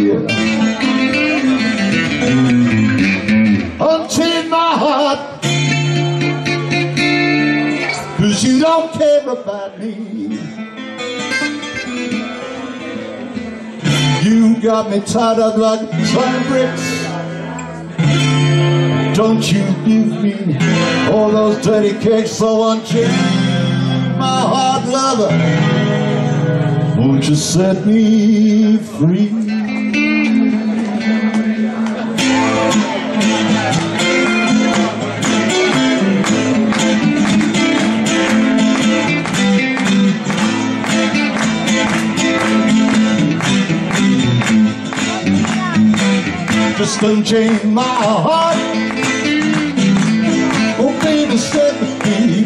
Unchain my heart, 'cause you don't care about me. You got me tied up like sun bricks. Don't you give me all those dirty kicks. So unchain my heart, lover, won't you set me free? Just unchain my heart, oh baby, set me free.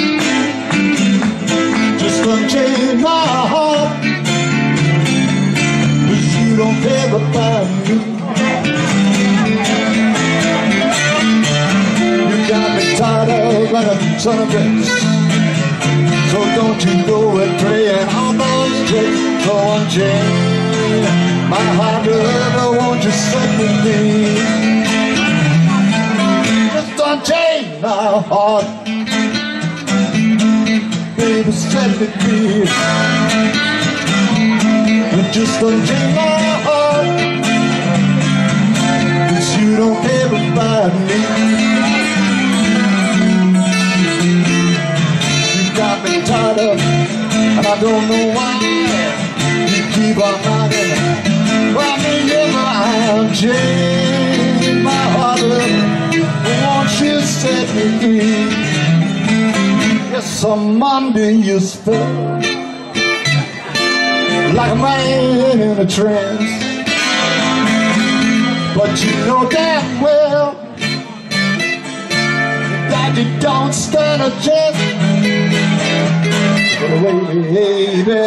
Just unchain my heart, 'cause you don't care about me. You got me tied up like a son of a bitch. So don't you go and playing all those tricks. So unchain my heart, lover, won't you set me free? Just unchain my heart, baby, set me free. Just unchain my heart, 'cause you don't care about me. You got me tied up, and I don't know why. You keep on knocking, but me never unchain my heart, lover, won't you set me free? Yes, I'm under your spell, like a man in a trance. But you know damn well that you don't stand a chance. Get away, baby.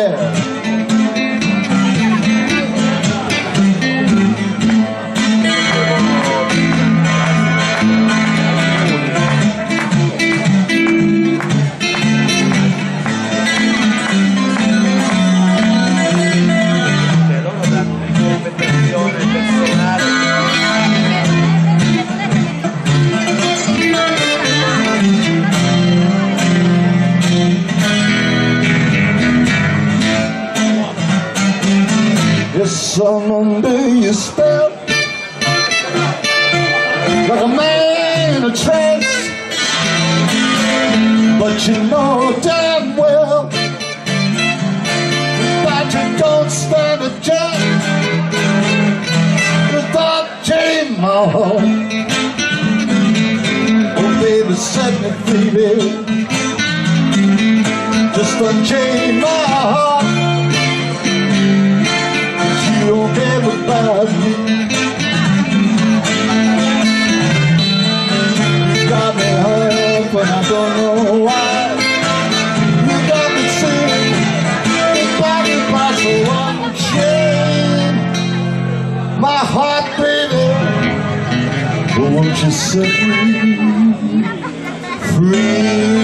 Yes, I'm under your spell, like a man in a trance. But you know damn well that you don't stand a chance. Without chain my heart, oh baby, set me free, baby. Just unchain my heart, you don't care about me. You got me hurt, but I don't know why. You got me singing, you got me by so unchain my heart, baby, won't you set me free?